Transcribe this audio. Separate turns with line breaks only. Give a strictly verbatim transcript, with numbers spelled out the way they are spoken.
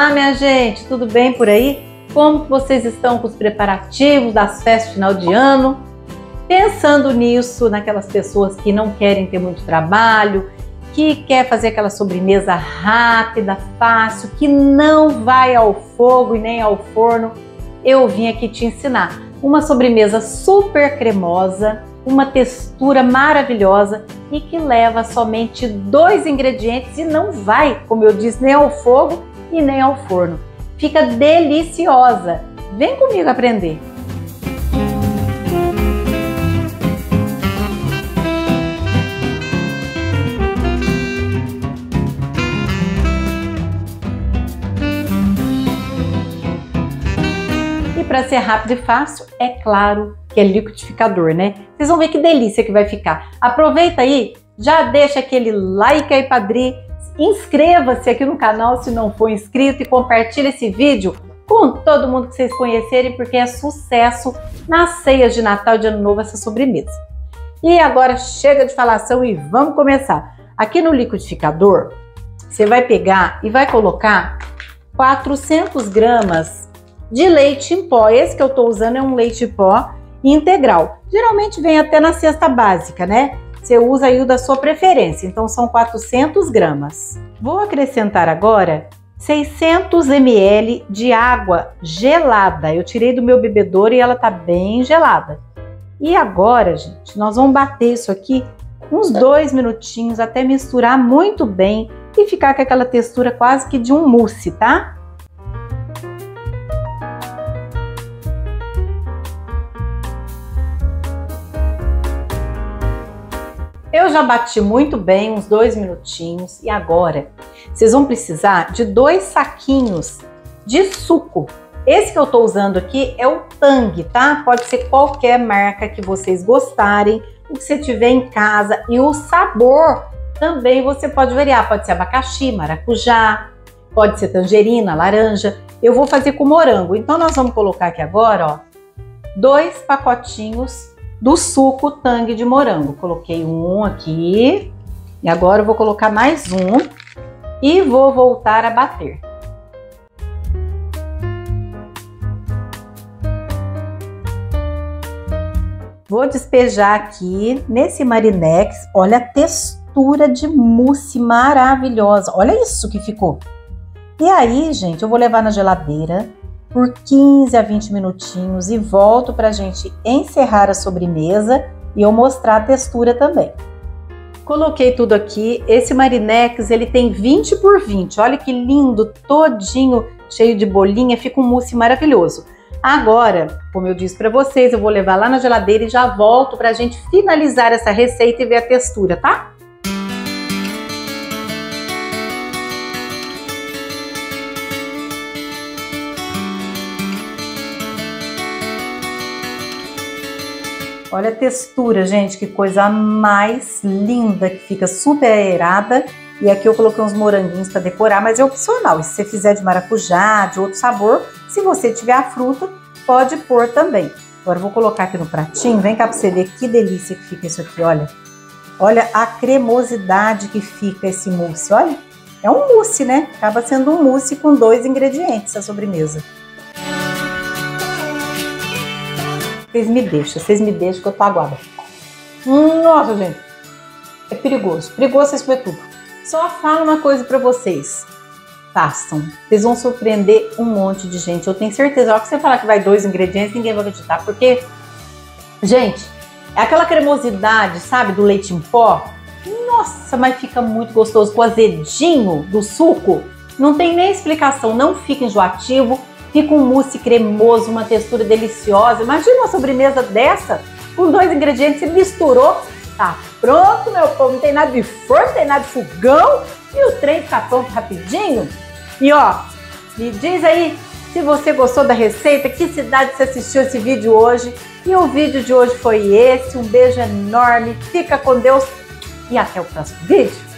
Olá, minha gente, tudo bem por aí? Como vocês estão com os preparativos das festas de final de ano? Pensando nisso, naquelas pessoas que não querem ter muito trabalho, que quer fazer aquela sobremesa rápida, fácil, que não vai ao fogo e nem ao forno, eu vim aqui te ensinar uma sobremesa super cremosa, uma textura maravilhosa e que leva somente dois ingredientes e não vai, como eu disse, nem ao fogo e nem ao forno. Fica deliciosa! Vem comigo aprender! E para ser rápido e fácil, é claro que é liquidificador, né? Vocês vão ver que delícia que vai ficar. Aproveita aí, já deixa aquele like aí, Padri. Inscreva-se aqui no canal se não for inscrito e compartilhe esse vídeo com todo mundo que vocês conhecerem, porque é sucesso nas ceias de Natal e de Ano Novo essa sobremesa. E agora chega de falação e vamos começar. Aqui no liquidificador, você vai pegar e vai colocar quatrocentas gramas de leite em pó. Esse que eu tô usando é um leite em pó integral. Geralmente vem até na cesta básica, né? Você usa aí o da sua preferência, então são quatrocentas gramas. Vou acrescentar agora seiscentos mililitros de água gelada. Eu tirei do meu bebedouro e ela tá bem gelada. E agora, gente, nós vamos bater isso aqui uns dois minutinhos até misturar muito bem e ficar com aquela textura quase que de um mousse, tá? Eu já bati muito bem, uns dois minutinhos, e agora vocês vão precisar de dois saquinhos de suco. Esse que eu tô usando aqui é o Tang, tá? Pode ser qualquer marca que vocês gostarem, o que você tiver em casa, e o sabor também você pode variar, pode ser abacaxi, maracujá, pode ser tangerina, laranja. Eu vou fazer com morango, então nós vamos colocar aqui agora, ó, dois pacotinhos do suco Tang de morango. Coloquei um aqui e agora eu vou colocar mais um e vou voltar a bater. Vou despejar aqui nesse Marinex. Olha a textura de mousse maravilhosa. Olha isso que ficou. E aí, gente, eu vou levar na geladeira por quinze a vinte minutinhos e volto para a gente encerrar a sobremesa e eu mostrar a textura também. Coloquei tudo aqui. Esse Marinex, ele tem vinte por vinte. Olha que lindo, todinho cheio de bolinha, fica um mousse maravilhoso. Agora, como eu disse para vocês, eu vou levar lá na geladeira e já volto para a gente finalizar essa receita e ver a textura, tá? Olha a textura, gente, que coisa mais linda, que fica super aerada. E aqui eu coloquei uns moranguinhos para decorar, mas é opcional. E se você fizer de maracujá, de outro sabor, se você tiver a fruta, pode pôr também. Agora eu vou colocar aqui no pratinho, vem cá para você ver que delícia que fica isso aqui, olha. Olha a cremosidade que fica esse mousse, olha. É um mousse, né? Acaba sendo um mousse com dois ingredientes a sobremesa. Vocês me deixam, vocês me deixam que eu tô aguada. Hum, nossa, gente, é perigoso, perigoso vocês comer tudo. Só falo uma coisa pra vocês, façam, vocês vão surpreender um monte de gente. Eu tenho certeza, ó, que você falar que vai dois ingredientes, ninguém vai acreditar, porque, gente, é aquela cremosidade, sabe, do leite em pó. Nossa, mas fica muito gostoso, com o azedinho do suco, não tem nem explicação, não fica enjoativo. Fica um mousse cremoso, uma textura deliciosa. Imagina uma sobremesa dessa, com dois ingredientes, você misturou, tá pronto, meu povo. Não tem nada de forno, não tem nada de fogão, e o trem fica pronto rapidinho. E ó, me diz aí se você gostou da receita, que cidade você assistiu esse vídeo hoje. E o vídeo de hoje foi esse. Um beijo enorme, fica com Deus e até o próximo vídeo.